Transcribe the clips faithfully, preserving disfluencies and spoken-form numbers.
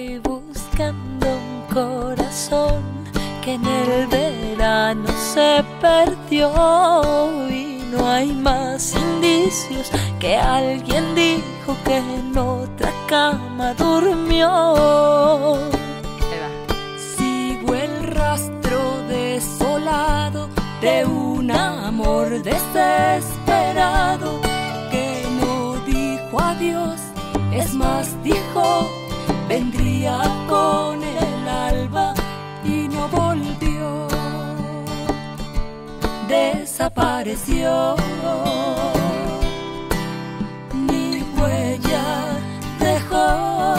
Voy buscando un corazón que en el verano se perdió y no hay más indicios que alguien dijo que en otra cama durmió. Sigo el rastro desolado de un amor desesperado que no dijo adiós, es más dijo vendría con el alba y no volvió, desapareció, ni huella dejó.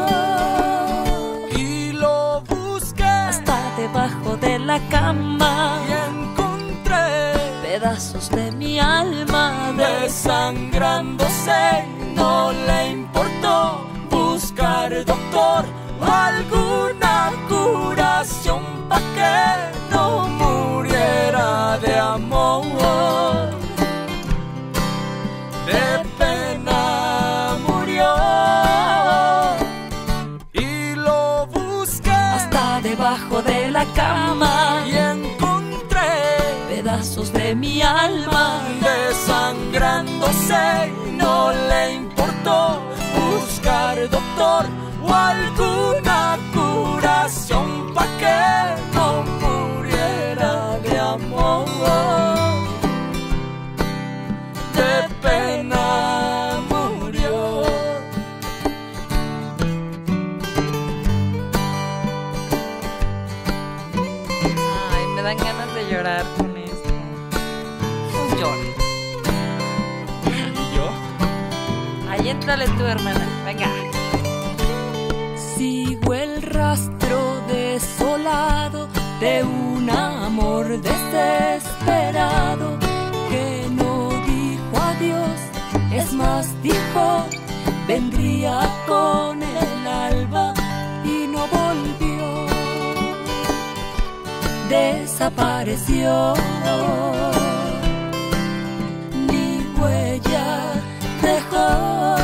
Y lo busqué hasta debajo de la cama y encontré pedazos de mi alma desangrándose. No le importó buscar doctor o alguna curación pa' que no muriera de amor. De pena murió y lo busqué hasta debajo de la cama y encontré pedazos de mi alma desangrándose. No le importó buscar doctor o alguna curación pa' que no muriera de amor. De pena murió. Ay, me dan ganas de llorar con esto. Pues llore. ¿Y yo? Ahí entrale tú, hermana. Venga. Sigo el rastro desolado de un amor desesperado que no dijo adiós, es más dijo vendría con el alba y no volvió, desapareció, ni huella dejó.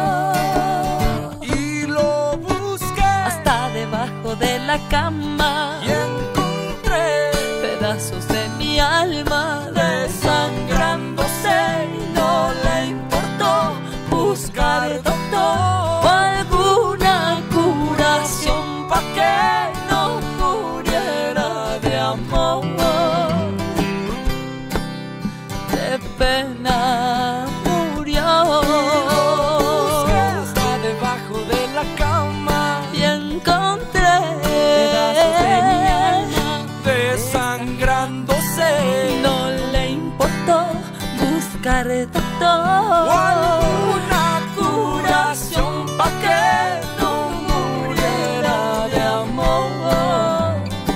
Y lo busqué hasta debajo de la cama y encontré pedazos de mi alma desangrándose. No le importó buscar doctor o alguna curación pa' que no muriera de amor. de pena murió. Busqué hasta debajo de la cama Y encontré pedazos de mi alma desangrándose. No le importó buscar O doctor alguna curación pa' que no muriera de amor.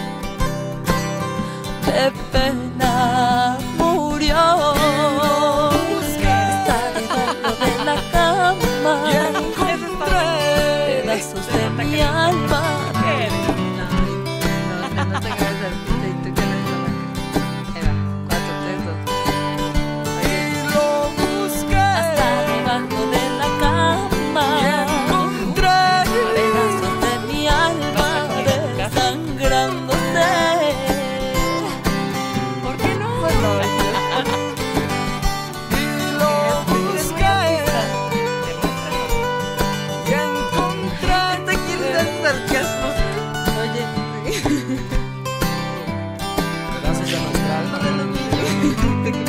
de pena murió. Está debajo de la cama Y encontré pedazos de mi alma. No, no, no te caes del pito y tú tienes la marca. Ahí va. Cuatro, tres, dos. y lo busqué Hasta debajo de la cama y encontré pedazos de mi alma desangrándose. ¿Por qué no? Pues no. y lo busqué y encontré. ¿Te quieres dar sarcasmo? Oye, Pedazos de nuestra alma. De los niños.